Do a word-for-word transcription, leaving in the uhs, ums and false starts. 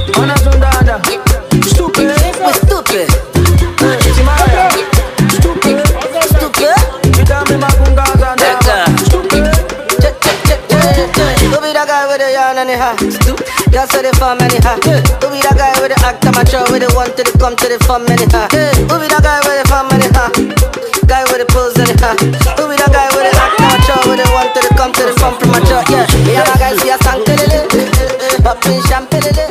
Ana Zundanda. Stupid. We stupid. Timaya. Stupid. Stupid. You tell me Makunga Zanda. Stupid. Check, check, check, check, check. Who be that guy with the yarn and the hat? Stupid. That's what they farm anyhow. Who be that guy with the act amateur with the one to the come to the farm anyhow? Who be that guy with the farm anyhow? Guy with the pose anyhow. Who be that guy with the act amateur with the one to the come to the farm premature? Yeah, we have a guy see a sang telele, popping champagne.